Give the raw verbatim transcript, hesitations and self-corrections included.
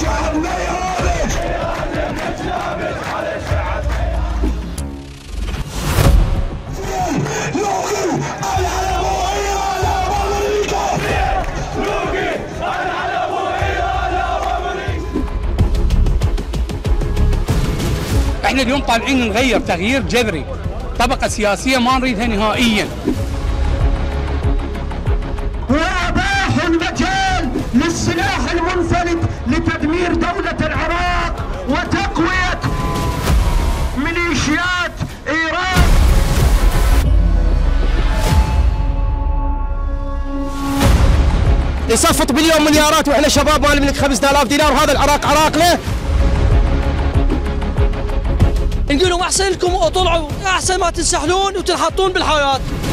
الشعب ما يهابش. لوقي العلم وهي علم امريكا. لوقي العلم وهي علم امريكا. احنا اليوم طالعين نغير تغيير جذري، طبقة سياسية ما نريدها نهائيا. وأباحوا المجال للسلاح المنفلت لتدمير دولة العراق وتقوية ميليشيات إيران. يصفط باليوم مليارات واحنا شباب ما نملك خمسة آلاف دينار وهذا العراق عراق له. نقول لهم احسن لكم وطلعوا احسن ما تنسحلون وتنحطون بالحياه.